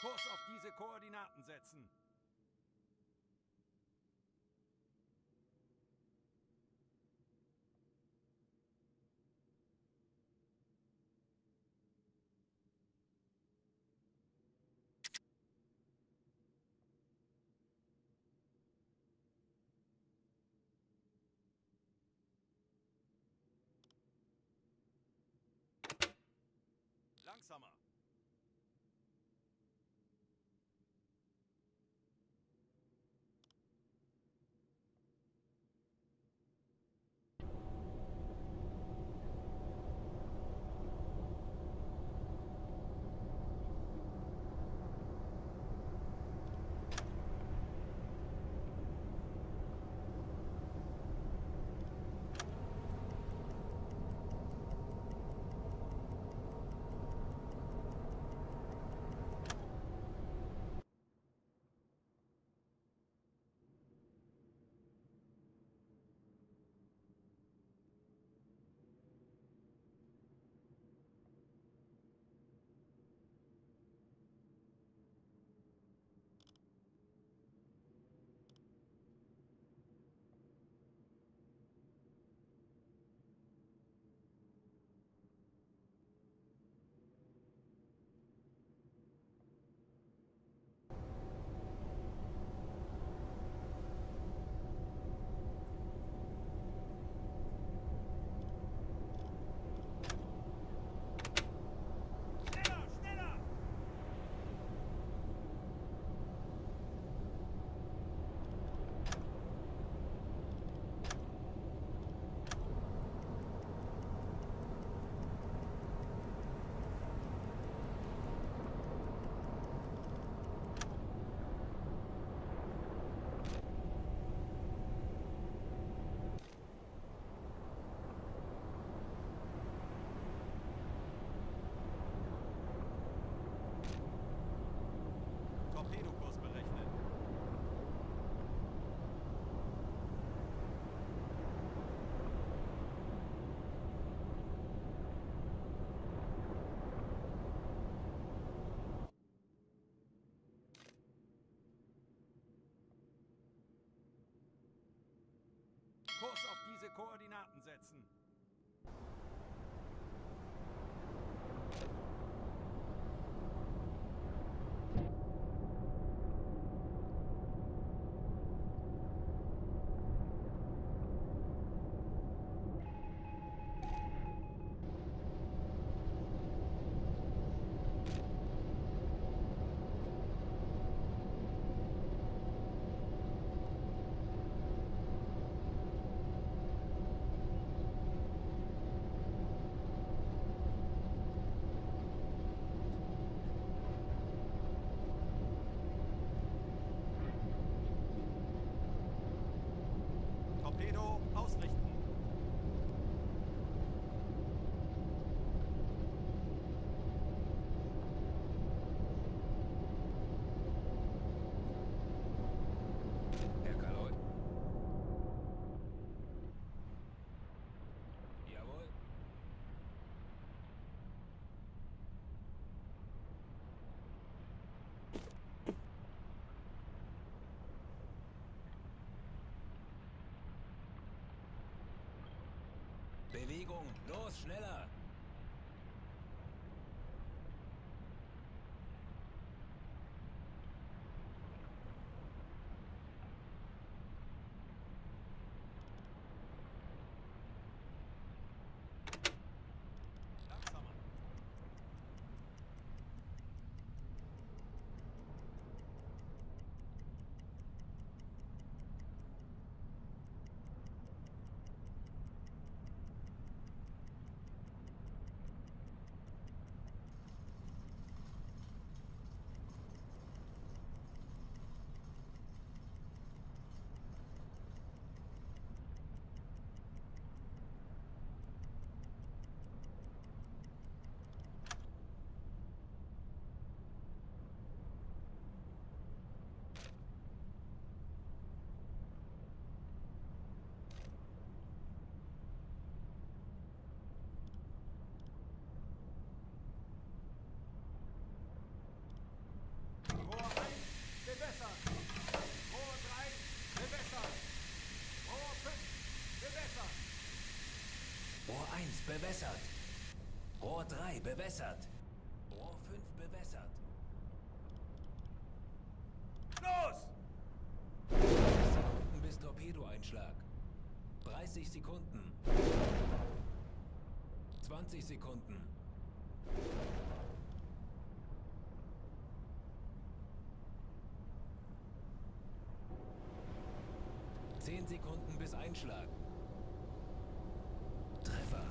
Kurs auf diese Koordinaten setzen. Langsamer. Torpedokurs berechnen. Kurs auf diese Koordinaten setzen. Torpedo ausrichten. Herr Kaloi. Jawohl. Bewegung, los, schneller! Langsamer. Rohr 1 bewässert. Rohr 3 bewässert. Rohr 5 bewässert. Los! 30 Sekunden bis Torpedoeinschlag. 30 Sekunden. 20 Sekunden. 10 Sekunden bis Einschlag. Treffer.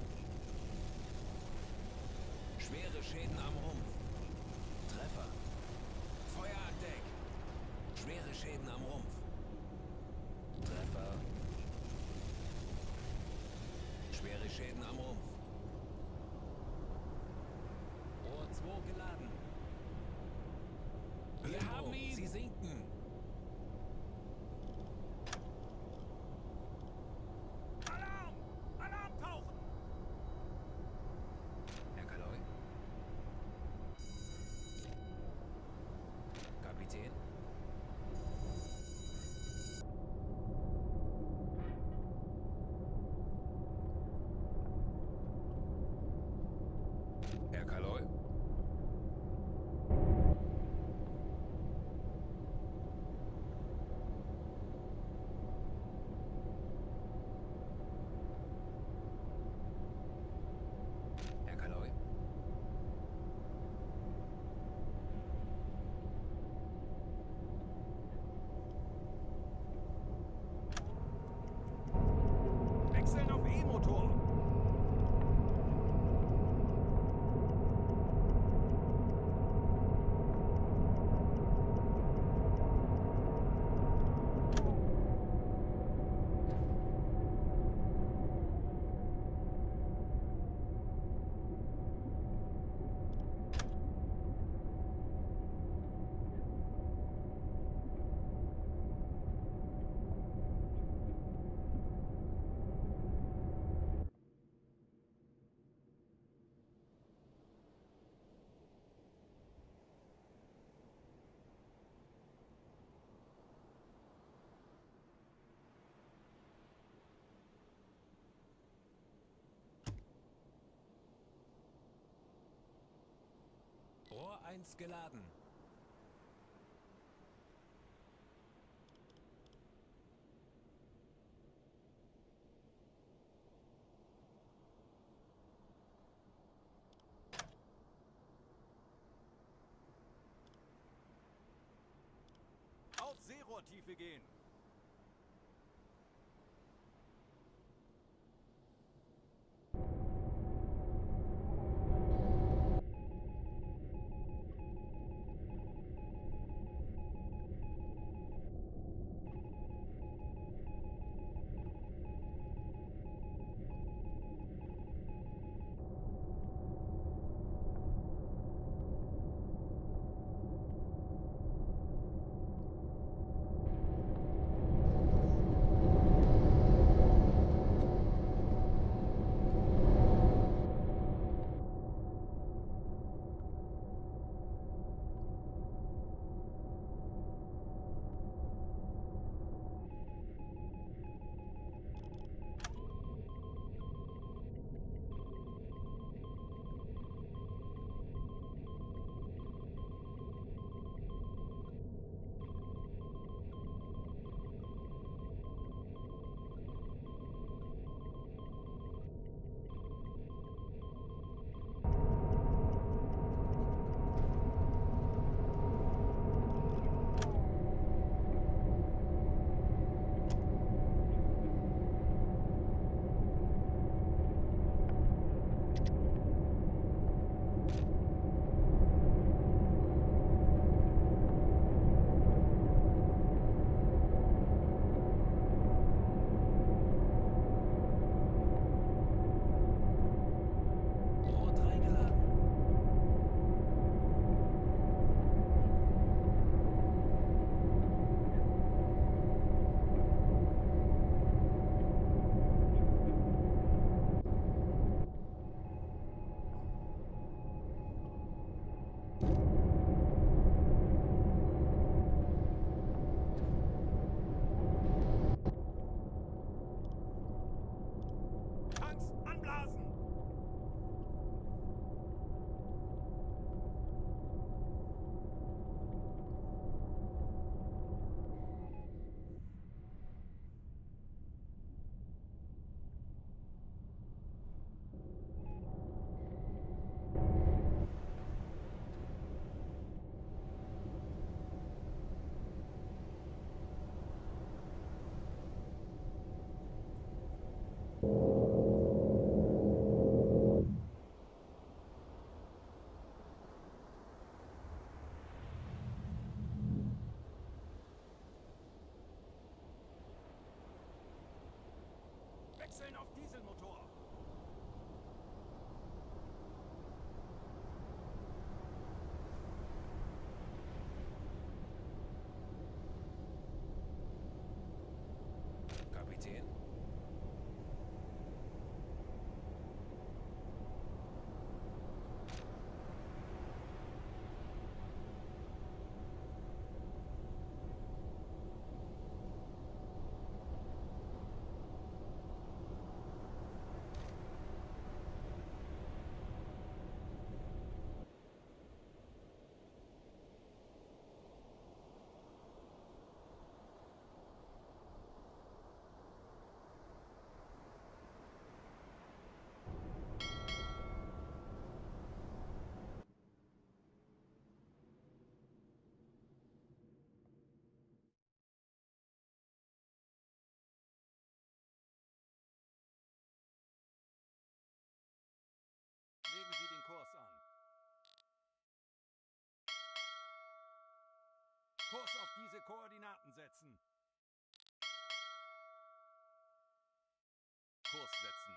Schwere Schäden am Rumpf. Treffer. Feuer an Deck. Schwere Schäden am Rumpf. Treffer. Schwere Schäden am Rumpf. Rohr 2 geladen. Wir haben ihn. Sie sinken. Alarm! Alarm tauchen! Herr Kaloi? Kapitän? Herr Kaloi? Herr Kaloi? Wechseln auf E-Motor! Rohr 1 geladen. Auf Seerohrtiefe gehen! Kurs auf diese Koordinaten setzen. Kurs setzen.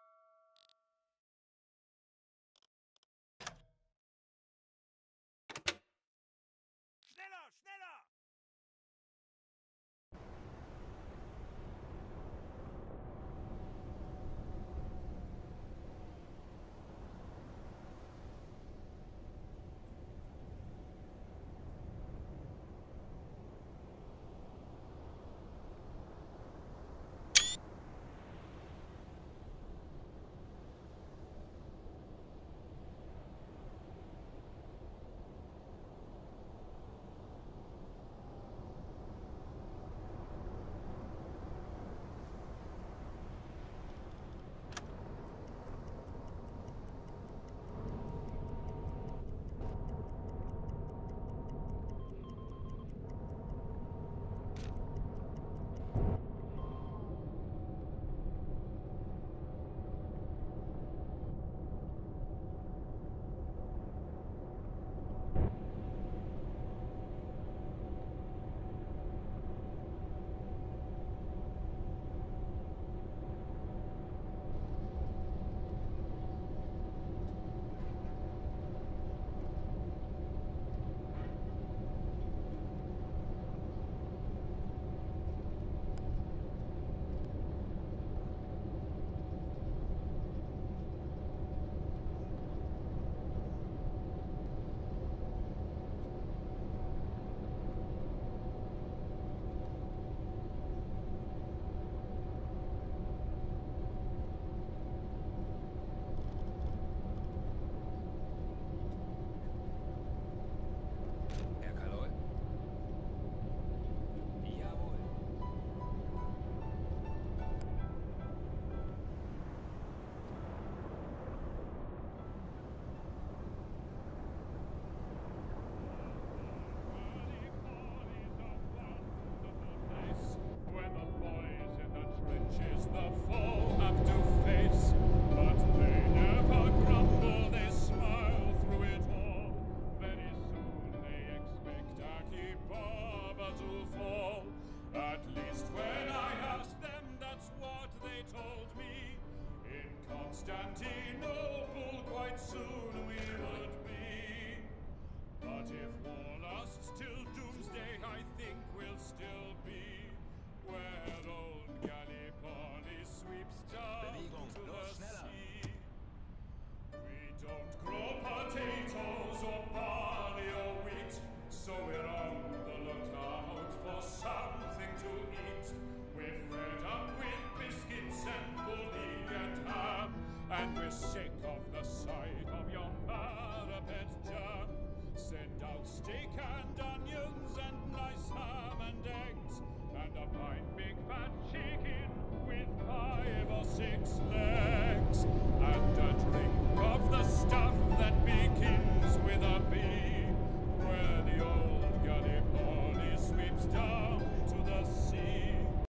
Schneller, schneller! Constantinople, quite soon we would be. But if war lasts till doomsday, I think we'll still be where old Gallipoli sweeps down to the sea. We don't grow potatoes or barley or wheat, so we're on the lookout for something to eat. We're fed up with biscuits and bully and ham, and we're sick of the sight of your parapet jam. Send out steak and onions and nice ham and eggs, and a fine big fat chicken with 5 or 6 legs.